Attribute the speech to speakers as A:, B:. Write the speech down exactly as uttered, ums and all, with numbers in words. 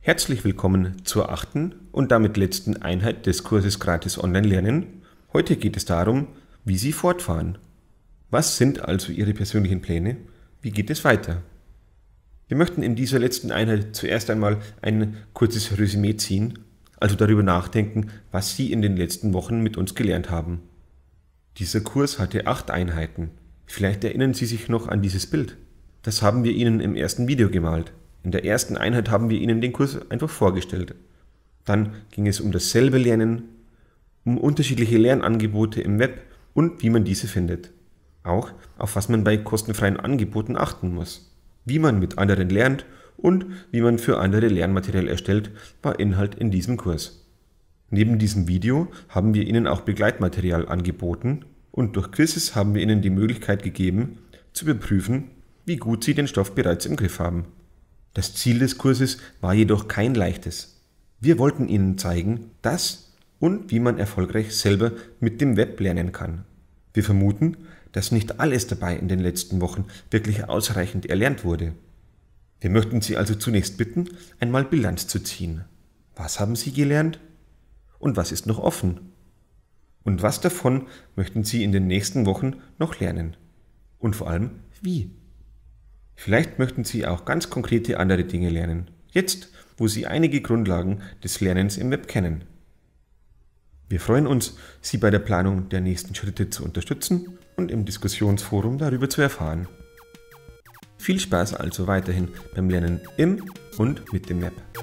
A: Herzlich willkommen zur achten und damit letzten Einheit des Kurses Gratis Online Lernen. Heute geht es darum, wie Sie fortfahren. Was sind also Ihre persönlichen Pläne? Wie geht es weiter? Wir möchten in dieser letzten Einheit zuerst einmal ein kurzes Resümee ziehen, also darüber nachdenken, was Sie in den letzten Wochen mit uns gelernt haben. Dieser Kurs hatte acht Einheiten. Vielleicht erinnern Sie sich noch an dieses Bild. Das haben wir Ihnen im ersten Video gemalt. In der ersten Einheit haben wir Ihnen den Kurs einfach vorgestellt. Dann ging es um dasselbe Lernen, um unterschiedliche Lernangebote im Web und wie man diese findet. Auch auf was man bei kostenfreien Angeboten achten muss. Wie man mit anderen lernt und wie man für andere Lernmaterial erstellt, war Inhalt in diesem Kurs. Neben diesem Video haben wir Ihnen auch Begleitmaterial angeboten und durch Quizzes haben wir Ihnen die Möglichkeit gegeben, zu überprüfen, wie gut Sie den Stoff bereits im Griff haben. Das Ziel des Kurses war jedoch kein leichtes. Wir wollten Ihnen zeigen, dass und wie man erfolgreich selber mit dem Web lernen kann. Wir vermuten, dass nicht alles dabei in den letzten Wochen wirklich ausreichend erlernt wurde. Wir möchten Sie also zunächst bitten, einmal Bilanz zu ziehen. Was haben Sie gelernt? Und was ist noch offen? Und was davon möchten Sie in den nächsten Wochen noch lernen? Und vor allem, wie? Vielleicht möchten Sie auch ganz konkrete andere Dinge lernen, jetzt, wo Sie einige Grundlagen des Lernens im Web kennen. Wir freuen uns, Sie bei der Planung der nächsten Schritte zu unterstützen und im Diskussionsforum darüber zu erfahren. Viel Spaß also weiterhin beim Lernen im und mit dem Web.